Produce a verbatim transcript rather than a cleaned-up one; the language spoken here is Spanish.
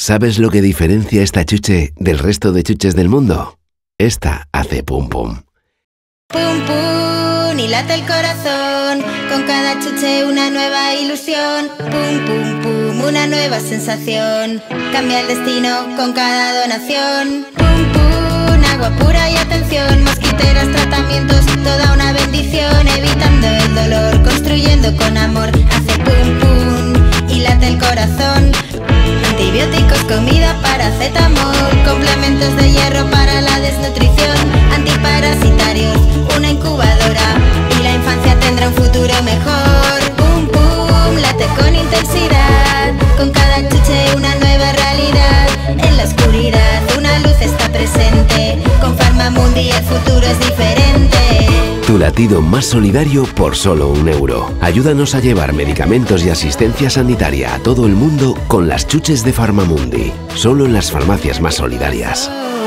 ¿Sabes lo que diferencia esta chuche del resto de chuches del mundo? Esta hace pum pum. Pum pum, y late el corazón, con cada chuche una nueva ilusión. Pum pum pum, una nueva sensación, cambia el destino con cada donación. Pum pum, agua pura y atención, mosquiteras, tratamientos, toda una bendición. Evitando el dolor, construyendo con amor, hace pum pum, y late el corazón. Antibióticos, comida, paracetamol, complementos de hierro para la desnutrición, antiparasitarios, una incubadora, y la infancia tendrá un futuro mejor. Pum pum, late con intensidad, con cada chuche una nueva realidad. En la oscuridad una luz está presente, con Farmamundi el futuro es diferente. Tu latido más solidario por solo un euro. Ayúdanos a llevar medicamentos y asistencia sanitaria a todo el mundo con las chuches de Farmamundi. Solo en las farmacias más solidarias.